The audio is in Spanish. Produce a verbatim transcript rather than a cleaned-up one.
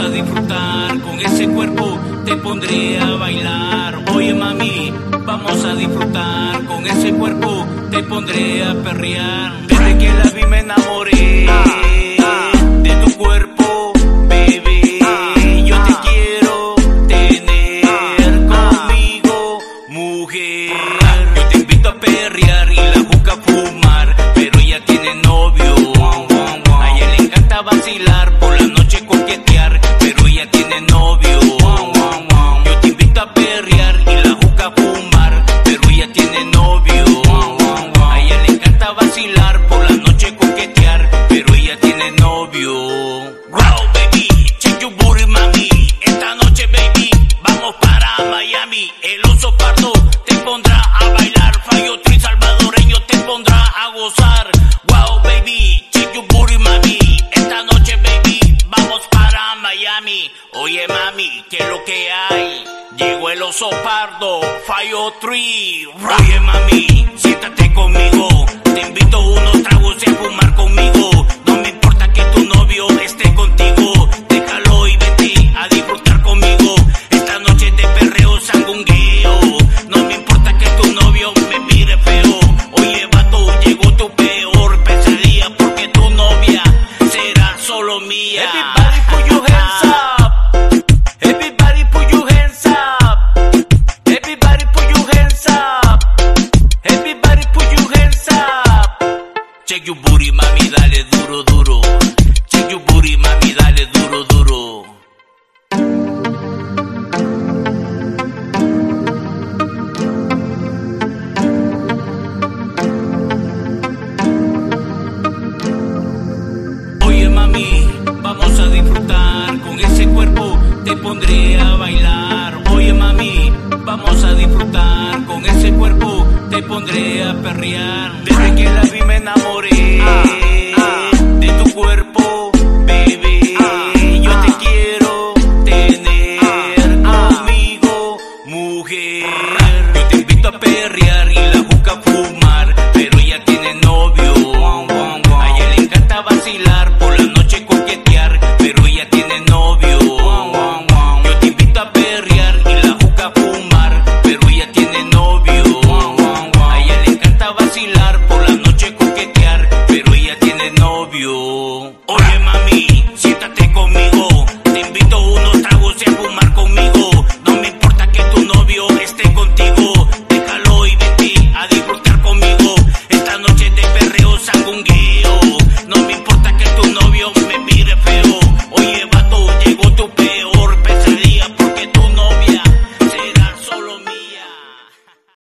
a disfrutar, con ese cuerpo te pondré a bailar. Oye mami, vamos a disfrutar, con ese cuerpo te pondré a perrear. Desde que la vi me enamoré de tu cuerpo, baby. Yo te quiero tener conmigo, mujer. Yo te invito a perrear y la busca a fumar, pero ella tiene novio. A ella le encanta vacilar, por la noche coquetear, pero ella tiene novio. Yo te invito a perrear y la busca a fumar, pero ella tiene novio. A ella le encanta vacilar, por la noche coquetear, pero ella tiene novio. Wow, baby, check your booty, mami. Esta noche, baby, vamos para Miami. El oso pardo te pondrá a bailar, Fallo Tri salvadoreño te pondrá a gozar. Wow, baby, check your booty, mami. Esta noche, baby, vamos para Miami. Oye, mami, ¿qué es lo que hay? Llegó el oso pardo, Fallo Tri. Oye, mami, siéntate conmigo. Te invito unos tragos y a fumar conmigo. No me importa que tu novio esté contigo. Déjalo y vete a disfrutar conmigo. Esta noche de perreo sangungueo. No me importa que tu novio me mire feo. Oye, vato, llegó tu peor pesadilla, porque tu novia será solo mía. Everybody put your hands up. Everybody put your hands up. Everybody put your hands up. Everybody put your hands up. Check your booty, mami, dale duro, duro. Check your booty, mami, dale duro, duro. Oye, mami, vamos a disfrutar, con ese cuerpo te pondré a bailar. Oye, mami, vamos a disfrutar, con ese cuerpo te pondré a perrear. Desde que la vi me enamoré